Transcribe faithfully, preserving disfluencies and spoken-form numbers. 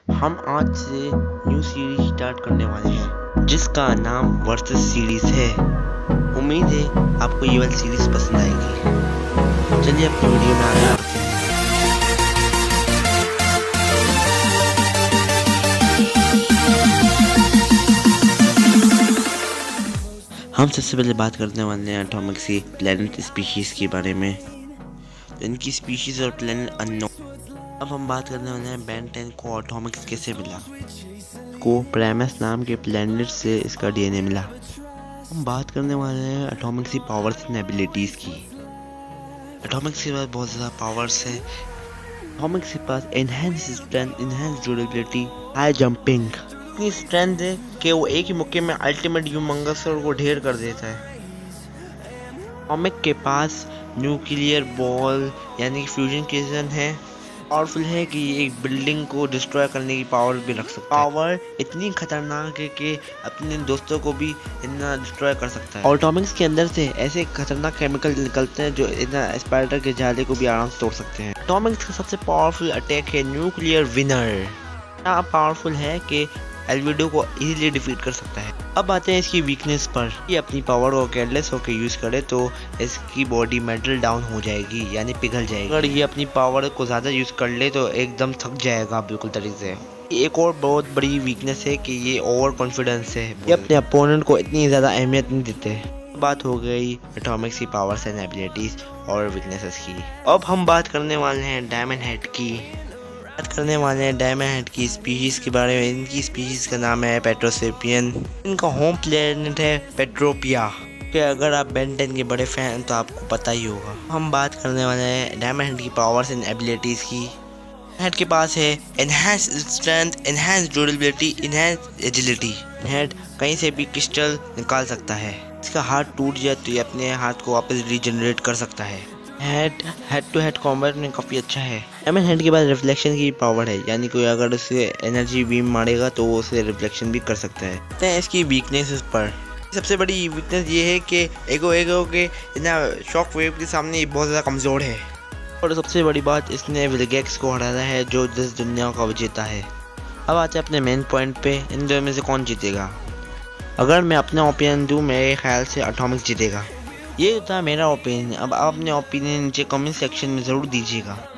हम आज से न्यू सीरीज स्टार्ट करने वाले हैं जिसका नाम वर्सेस सीरीज है। उम्मीद है आपको ये वाली सीरीज पसंद आएगी। चलिए अपनी वीडियो में आगे बढ़ते हैं। हम सबसे पहले बात करने वाले हैं एटॉमिक सी प्लैनेट स्पीशीज के बारे में। इनकी स्पीशीज और प्लैनेट अननोन। अब हम बात करने वाले हैं बेन टेन को एटॉमिक्स कैसे मिला। को प्राइमस नाम के प्लैनेट से इसका डीएनए मिला। हम बात करने वाले हैं एटॉमिक्स की पावर्स एंड एबिलिटीज की। एटॉमिक्स के पास बहुत ज़्यादा पावर्स है। एटॉमिक्स के पास enhance strength, enhance durability, high jumping. इतनी स्ट्रेंथ है कि वो एक ही मौके में अल्टीमेट ह्यूमंगसर को ढेर कर देता है। एटॉमिक के पास न्यूक्लियर बॉल यानी कि फ्यूजन फिजन है। पावरफुल है कि ये एक बिल्डिंग को डिस्ट्रॉय करने की पावर भी रख सकता है। पावर इतनी खतरनाक है कि अपने दोस्तों को भी इतना डिस्ट्रॉय कर सकता है। और एटॉमिक्स के अंदर से ऐसे खतरनाक केमिकल निकलते हैं जो इतना स्पाइडर के जाले को भी आराम से तोड़ सकते हैं। एटॉमिक्स का सबसे पावरफुल अटैक है न्यूक्लियर विनर। इतना पावरफुल है कि एल्विडो को इजीली डिफीट कर सकता है। अब आते हैं इसकी वीकनेस पर। ये अपनी पावर को केयरलेस होकर यूज करे तो इसकी बॉडी मेटल डाउन हो जाएगी यानी पिघल जाएगी। अगर ये अपनी पावर को ज्यादा यूज कर ले तो एकदम थक जाएगा बिल्कुल तरीके से। एक और बहुत बड़ी वीकनेस है कि ये ओवर कॉन्फिडेंस है। ये अपने अपोनेंट को इतनी ज्यादा अहमियत नहीं देते। बात हो गई एटॉमिक्स की पावर्स एंड एबिलिटीज और वीकनेसेस की। अब हम बात करने वाले हैं डायमंड हेड की। बात करने वाले हैं डायमंड हेड की स्पीशीज के बारे में। इनकी स्पीशीज का नाम है पेट्रोसेपियन। इनका होम प्लेनेट है पेट्रोपिया। कि अगर आप बेन टेन के बड़े फैन हैं तो आपको पता ही होगा। हम बात करने वाले हैं डायमंड हेड की पावर्स एंड एबिलिटीज की। हेड के पास है enhance strength, enhance durability, enhance agility. Head कहीं से भी क्रिस्टल निकाल सकता है। इसका हाथ टूट जाए तो ये अपने हाथ को वापस रीजनरेट कर सकता है। Head head to head combat में काफ़ी अच्छा है। डायमंड हेड के बाद रिफ्लेक्शन की पावर है यानी कोई अगर उसे एनर्जी बीम मारेगा तो वो उसे रिफ्लेक्शन भी कर सकता है। तो इसकी वीकनेसेस पर सबसे बड़ी वीकनेस ये है कि एगो एगो के इतना शॉक वेव के सामने बहुत ज़्यादा कमज़ोर है। और सबसे बड़ी बात इसने विलगैक्स को हराया है जो जिस दुनिया का विजेता है। अब आते हैं अपने मेन पॉइंट पे। इन दोनों में से कौन जीतेगा। अगर मैं अपना ओपिनियन दूँ मेरे ख्याल से एटॉमिक्स जीतेगा। ये था मेरा ओपिनियन। अब आप अपने ओपिनियन नीचे कमेंट सेक्शन में ज़रूर दीजिएगा।